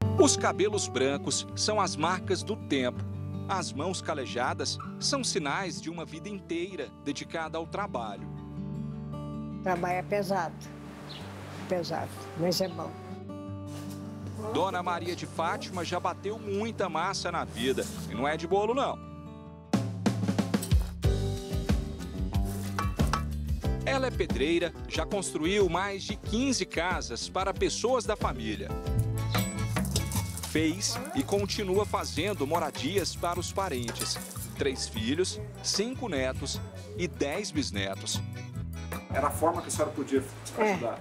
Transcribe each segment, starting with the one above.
Os cabelos brancos são as marcas do tempo. As mãos calejadas são sinais de uma vida inteira dedicada ao trabalho. O trabalho é pesado, mas é bom. Dona Maria de Fátima já bateu muita massa na vida, e não é de bolo, não. Ela é pedreira, já construiu mais de 15 casas para pessoas da família. Fez e continua fazendo moradias para os parentes. 3 filhos, 5 netos e 10 bisnetos. Era a forma que a senhora podia ajudar?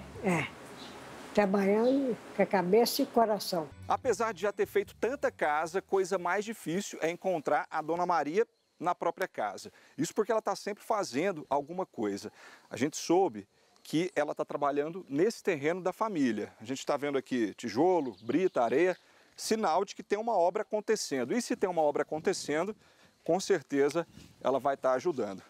Trabalhando com a cabeça e coração. Apesar de já ter feito tanta casa, coisa mais difícil é encontrar a Dona Maria na própria casa. Isso porque ela está sempre fazendo alguma coisa. A gente soube que ela está trabalhando nesse terreno da família. A gente está vendo aqui tijolo, brita, areia, sinal de que tem uma obra acontecendo. E se tem uma obra acontecendo, com certeza ela vai estar ajudando.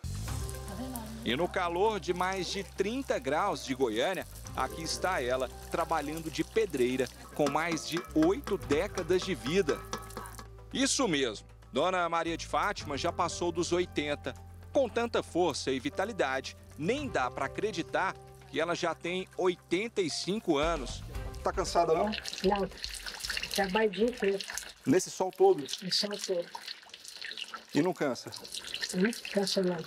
E no calor de mais de 30 graus de Goiânia, aqui está ela, trabalhando de pedreira, com mais de 8 décadas de vida. Isso mesmo, Dona Maria de Fátima já passou dos 80. Com tanta força e vitalidade, nem dá para acreditar que ela já tem 85 anos. Tá cansada, não? Não, trabalho o dia inteiro. Nesse sol todo? Nesse sol todo. E não cansa? Não cansa não.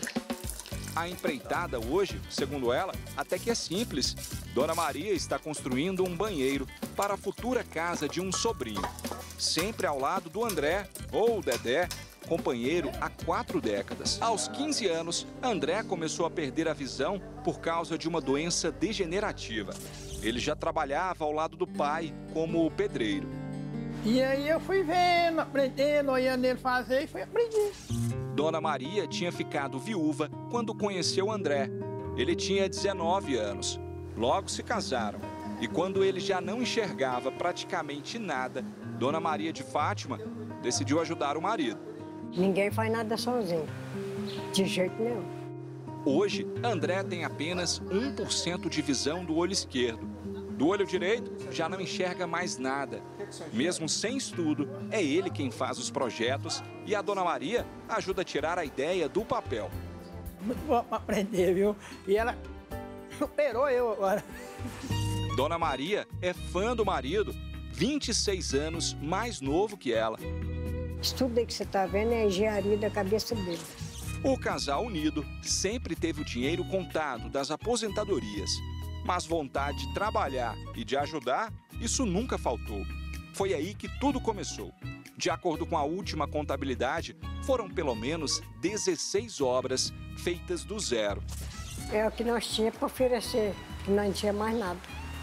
A empreitada hoje, segundo ela, até que é simples. Dona Maria está construindo um banheiro para a futura casa de um sobrinho. Sempre ao lado do André, ou Dedé, companheiro há 4 décadas. Aos 15 anos, André começou a perder a visão por causa de uma doença degenerativa. Ele já trabalhava ao lado do pai como pedreiro. E aí eu fui vendo, aprendendo, olhando ele fazer e fui aprendendo. Dona Maria tinha ficado viúva quando conheceu André. Ele tinha 19 anos. Logo se casaram. E quando ele já não enxergava praticamente nada, Dona Maria de Fátima decidiu ajudar o marido. Ninguém faz nada sozinho, de jeito nenhum. Hoje, André tem apenas 1% de visão do olho esquerdo. Do olho direito, já não enxerga mais nada. Mesmo sem estudo, é ele quem faz os projetos e a Dona Maria ajuda a tirar a ideia do papel. Muito bom para aprender, viu? E ela superou eu agora. Dona Maria é fã do marido, 26 anos mais novo que ela. Isso tudo aí que você está vendo é a engenharia da cabeça dele. O casal unido sempre teve o dinheiro contado das aposentadorias. Mas vontade de trabalhar e de ajudar, isso nunca faltou. Foi aí que tudo começou. De acordo com a última contabilidade, foram pelo menos 16 obras feitas do zero. É o que nós tínhamos para oferecer, que não tinha mais nada.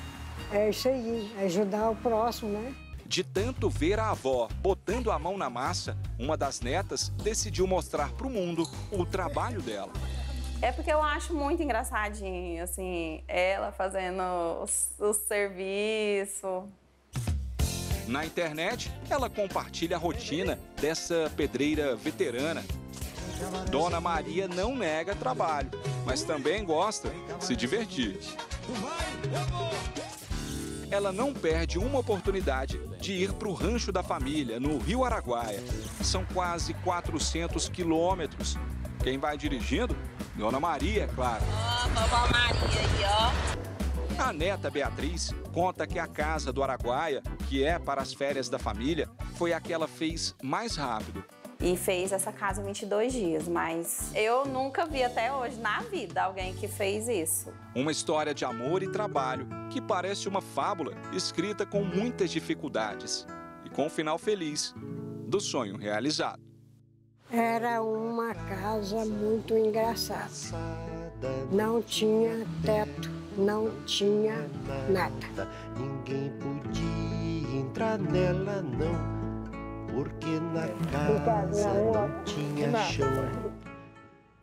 É isso aí, ajudar o próximo, né? De tanto ver a avó botando a mão na massa, uma das netas decidiu mostrar para o mundo o trabalho dela. É porque eu acho muito engraçadinho, assim, ela fazendo o serviço. Na internet, ela compartilha a rotina dessa pedreira veterana. Dona Maria não nega trabalho, mas também gosta de se divertir. Ela não perde uma oportunidade de ir para o rancho da família, no Rio Araguaia. São quase 400 quilômetros. Quem vai dirigindo? Dona Maria, é claro. Vovó Maria aí, ó. A neta Beatriz conta que a casa do Araguaia, que é para as férias da família, foi a que ela fez mais rápido. E fez essa casa em 22 dias, mas eu nunca vi até hoje na vida alguém que fez isso. Uma história de amor e trabalho que parece uma fábula escrita com muitas dificuldades e com um final feliz do sonho realizado. Era uma casa muito engraçada. Não tinha teto, não tinha nada. Ninguém podia entrar nela, não, porque na casa não tinha chão.